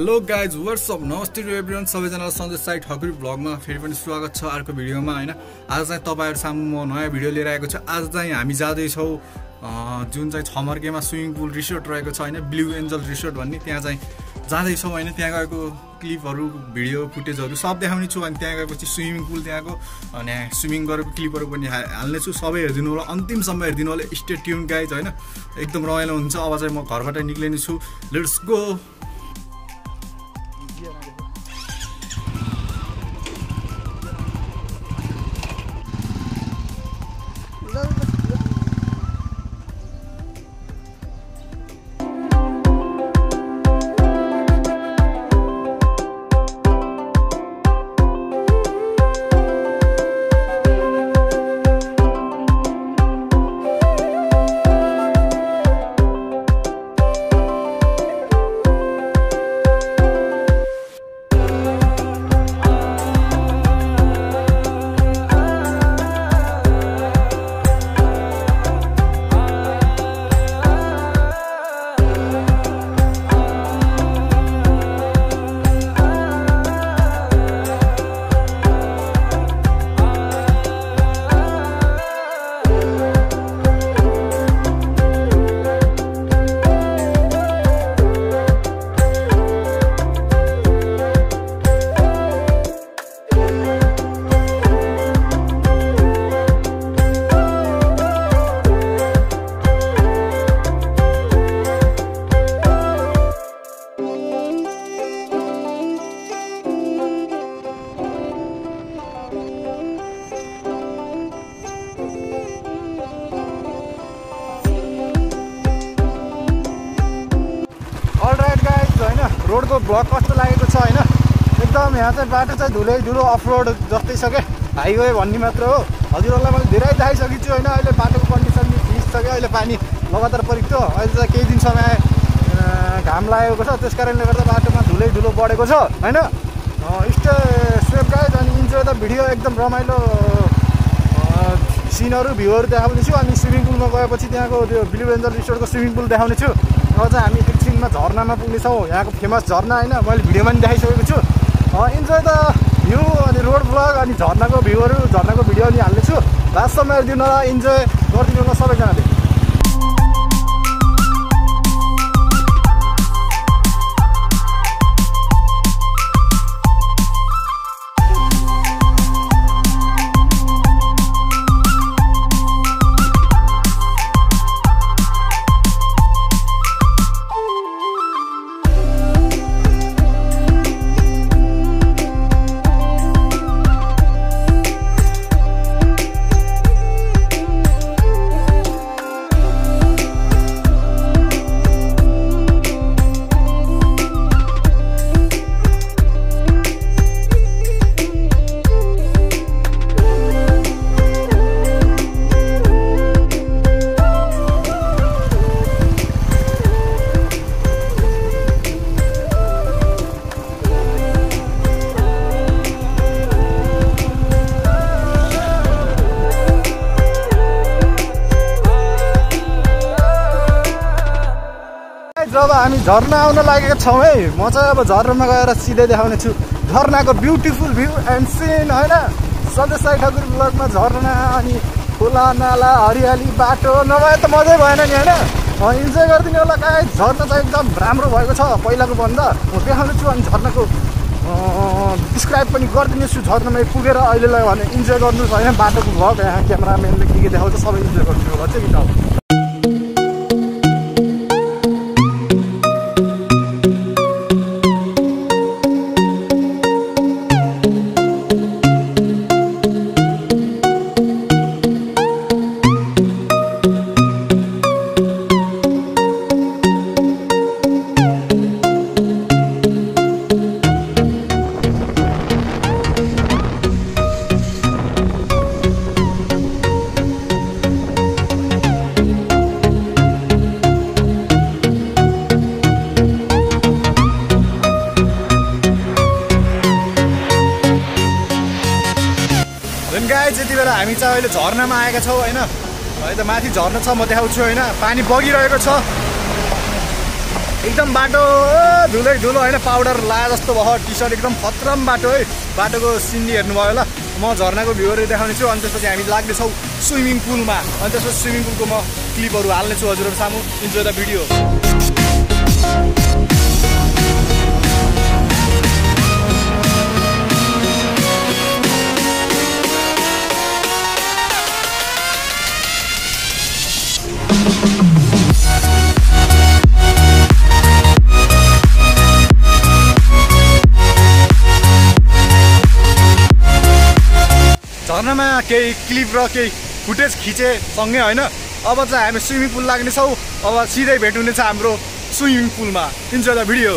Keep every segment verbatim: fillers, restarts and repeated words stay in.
Hello guys what's up नमस्ते to everyone सबैजनालाई सन्देश साई ठकुरी ब्लगमा फेरि पनि स्वागत छ अर्को भिडियोमा हैन। आज चाहिँ तपाईहरु सामु म नयाँ भिडियो लिएर आएको छु। आज चाहिँ हामी जाँदै छौं जुन चाहिँ छमर्केमा स्विमिङ पुल रिसोर्ट रहेको छ हैन, ब्लू एन्जल रिसोर्ट भन्ने, त्यहाँ चाहिँ जाँदै छौं हैन। त्यहाँ गएको क्लिपहरु भिडियो फुटेजहरु सब देखाउने छु। अनि त्यहाँ गएपछि स्विमिङ पुल त्यहाँको अनि स्विमिङ गरेको क्लिपहरु पनि हाल्ने छु। सबै हेर्दिनु होला, अन्तिमसम्म हेर्दिनु होला। स्टे ट्युन गाइज हैन, एकदम रमाइलो हुन्छ। अब चाहिँ म घरबाट निक्लिने छु, लेट्स गो। रोडको ब्लक कस्तो लागेको छ हैन, एकदम यहाँ चाहिँ बाटो चाहिँ धुलै धुलो अफ रोड जस्तै छ के, हाइवे भन्ने मात्र हो। हजुरहरूलाई मैले धेरै देखाइसकेको छु हैन। अहिले बाटोको कन्डिसन ठिक छ क्या, अहिले पानी लगातार परेको थियो। अहिले चाहिँ केही दिन समय घाम लागेको छ, त्यस कारणले गर्दा बाटोमा धुलै धुलो बढेको छ हैन। स्टे सेफ गाइज अनि इन्जोय द भिडियो। एकदम रमाइलो सिनहरू भ्यूहरू देखाउने छु। अनि स्विमिङ पुलमा गएपछि त्यहाँको त्यो ब्लू एन्जल रिसोर्टको स्विमिङ पुल देखाउने छु। अब चाहिँ हामी एकछिनमा झर्नामा पुग्नेछौँ, यहाँको फेमस झर्ना होइन, मैले भिडियोमा पनि देखाइसकेको छु। इन्जोय द भ्यू अनि रोड ब्लग अनि झर्नाको भ्यूहरू झर्नाको भिडियो पनि हाल्नेछु। लास्टसम्म हेरिदिनु होला, इन्जोय गरिदिनु होला सबैजनाले। जब हामी झर्ना आउन लागेका छौँ है, म चाहिँ अब झर्नामा गएर सिधै देखाउने छु झर्नाको ब्युटिफुल भ्यू एन्ड सिन होइन। सन्देश साई ठकुरी ब्लगमा झर्ना अनि खोला नाला हरियाली बाटो नभए त मजै भएन नि होइन। इन्जोय गरिदिनु होला गाइस। झर्ना चाहिँ एकदम राम्रो भएको छ पहिलाको भन्दा, म देखाउने छु। अनि झर्नाको डिस्क्राइब पनि गरिदिनेछु। झर्नामा पुगेर अहिलेलाई भने इन्जोय गर्नुहोस् होइन। बाटोको भ्लग यहाँ क्यामेराम्यानले के के देखाउँछ सबै इन्जोय गरिदिनु होला चाहिँ बिताउ। गाइस यति बेला हामी चाहिँ अहिले झर्नामा आएका छौँ होइन। अहिले त माथि झर्ना छ, म देखाउँछु होइन। पानी बगिरहेको छ। एकदम बाटो धुलै धुलो होइन, पाउडर लाए जस्तो भयो टी सर्ट, एकदम खतरम बाटो है। बाटोको सिन्डी हेर्नुभयो होला। म झर्नाको भ्यूहरू देखाउने छु अनि त्यसपछि हामी लाग्नेछौँ स्विमिङ पुलमा। अनि त्यसपछि स्विमिङ पुलको म क्लिपहरू हाल्नेछु हजुरहरू सामु। Enjoy the video. झर्नामा केही क्लिप र केही फुटेज खिचे सँगै होइन, अब चाहिँ हामी स्विमिङ पुल लाग्नेछौँ। अब सिधै भेट हुनेछ हाम्रो स्विमिङ पुलमा। Enjoy the video.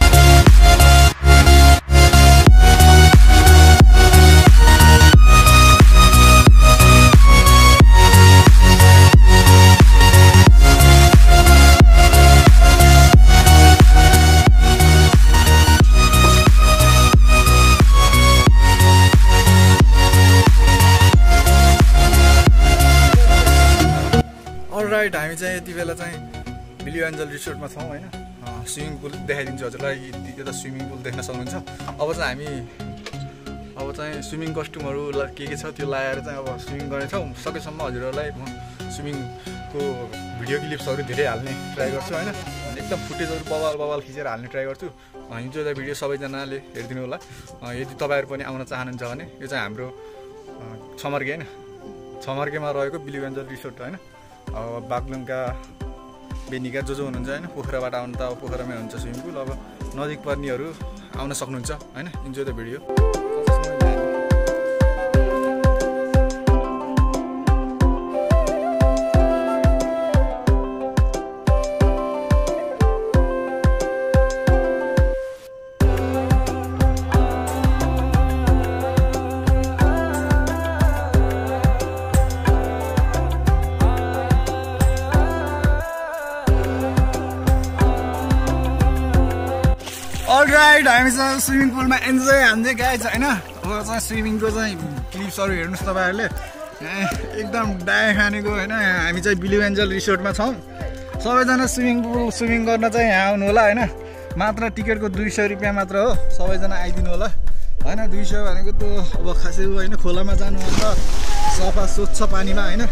राइट, हामी चाहिँ यति बेला चाहिँ ब्लु एन्जल रिसोर्टमा छौँ होइन। स्विमिङ पुल देखाइदिन्छु हजुरलाई। यो त स्विमिङ पुल देख्न सक्नुहुन्छ। अब चाहिँ हामी अब चाहिँ स्विमिङ कस्ट्युमहरू के के छ त्यो लगाएर चाहिँ अब स्विमिङ गर्नेछौँ। सकेसम्म हजुरहरूलाई म स्विमिङको भिडियो क्लिप्सहरू धेरै हाल्ने ट्राई गर्छु होइन। एकदम फुटेजहरू बवाल बवाल खिचेर हाल्ने ट्राई गर्छु। इन्जोय द भिडियो सबैजनाले हेरिदिनु होला। यदि तपाईँहरू पनि आउन चाहनुहुन्छ भने यो चाहिँ हाम्रो छमर्के होइन, छमर्केमा रहेको ब्लु एन्जल रिसोर्ट होइन। अब बागलुङका बेनीका जो जो हुनुहुन्छ होइन, पोखराबाट आउनु त अब पोखरामै हुन्छ स्विमिङ पुल। अब नजिक पर्नेहरू आउन सक्नुहुन्छ होइन। Enjoy the video. अलराइट, हामी चाहिँ स्विमिङ पुलमा इन्जोय हान्दै गाइज होइन। अब चाहिँ स्विमिङको चाहिँ क्लिप्सहरू हेर्नुहोस् तपाईँहरूले। एकदम डाय खानेको होइन। हामी चाहिँ ब्लु एन्जल रिसोर्टमा छौँ। सबैजना स्विमिङ पुल स्विमिङ गर्न चाहिँ यहाँ आउनु होला होइन। मात्र टिकटको दुई सय रुपियाँ मात्र हो। सबैजना आइदिनु होला होइन। दुई सय भनेको त अब खासै होइन, खोलामा जानु अन्त सफा स्वच्छ पानीमा होइन।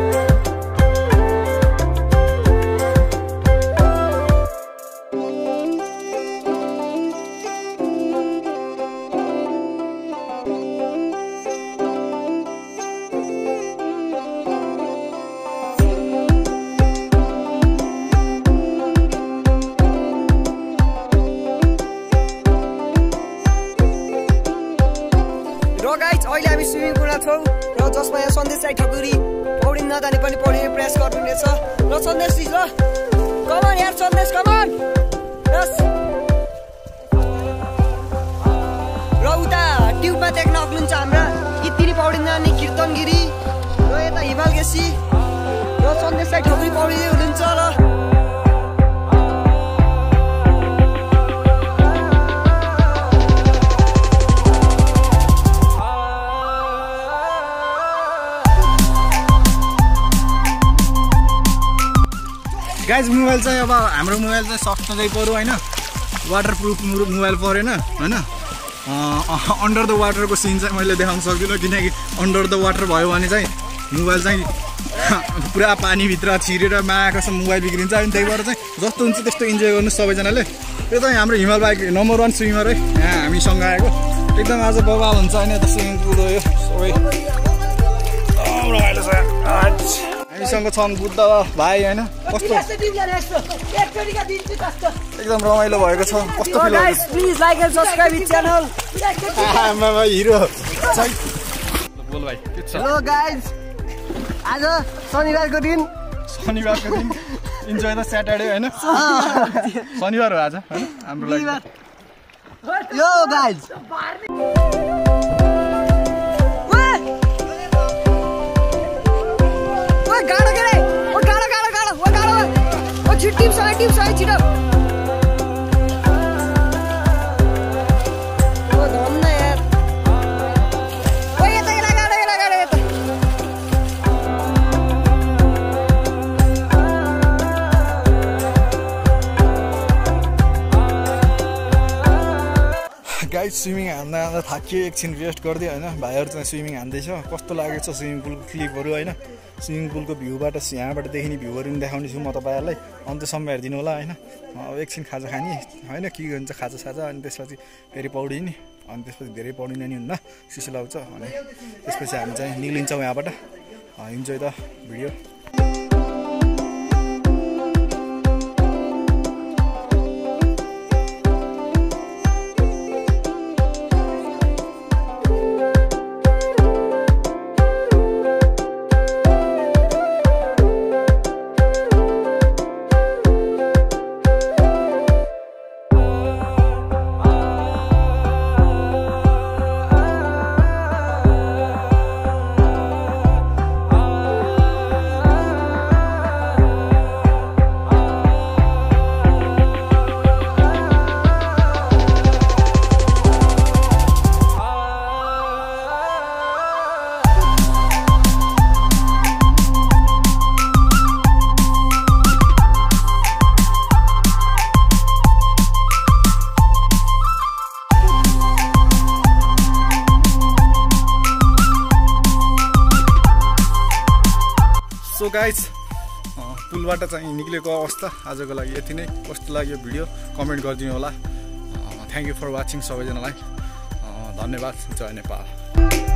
अहिले हामी स्विमिङ पुलमा छौँ र जसमा यहाँ सन्देश राई ठकुरी पौडी नजाने पनि पौडिने प्रयास गर्नुहुनेछ र सन्देश ल कमान यार सन्देश कमान यस र उता ट्युबमा देख्न सक्नुहुन्छ हाम्रा इतिनी पौडी जाने कीर्तनगिरी र यता हिमाल केसी र सन्देश राई ठकुरी पौडिँदै हुनुहुन्छ र गाइज मोबाइल चाहिँ अब हाम्रो मोबाइल चाहिँ सस्ता पऱ्यो होइन। वाटर प्रुफ मोबाइल परेन होइन। अन्डर द वाटरको सिन चाहिँ मैले देखाउन सक्दिनँ किनकि अन्डर द वाटर भयो भने चाहिँ मोबाइल चाहिँ पुरा पानीभित्र छिरेर मायाकोसम्म मोबाइल बिग्रिन्छ। अनि त्यही भएर चाहिँ जस्तो हुन्छ त्यस्तो इन्जोय गर्नु सबैजनाले। यो चाहिँ हाम्रो हिमाल बाइक नम्बर वान स्विमर है यहाँ हामीसँग आएको। एकदम आज बवाल हुन्छ होइन। त स्विमिङ पुल हो यो सबै रमाइलो छ। हामीसँग छन् बुद्ध भाइ होइन। कस्तो एकदम रमाइलो भएको छ। कस्तो feel guys please like and subscribe this channel. आमा हिरो बोल भाइ के छ। हेलो गाइस, आज शनिबारको दिन शनिबारको दिन इन्जोय द स्याटरडे होइन। शनिबार हो आज होइन हाम्रो लागि। यो गाइस गाडो के रे ओ गाडो गाडो गाडो ओ गाडो ओ छिटिम सय टिम सय छिटो ओ धन्न यार ओ यता यता गाडो यता गाडो यता गाइस स्विमिङ हान्दा हान्दा थाकियो एकछिन रेस्ट गरिदियो होइन भाइहरू चाहिँ स्विमिङ हान्दैछ कस्तो लागेको छ स्विमिङ पुलको क्लिपहरू होइन स्विमिङ पुलको भ्यूबाट यहाँबाट देखिने भ्यूहरू पनि देखाउने छु म तपाईँहरूलाई अन्त्यसम्म हेरिदिनु होला होइन अब एकछिन खाजा खाने होइन के हुन्छ खाजा साजा अनि त्यसपछि फेरि पौडिने अनि त्यसपछि धेरै पौडिने नि हुन्न सिसो लाउँछ अनि त्यसपछि हामी चाहिँ निक्लिन्छौँ यहाँबाट enjoy the video so guys पुलबाट चाहिँ निक्लेको अवस्था आजको लागि यति नै कस्तो लाग्यो भिडियो कमेन्ट गरिदिनु होला थ्याङ्क यू फर वाचिङ सबैजनालाई धन्यवाद जय नेपाल।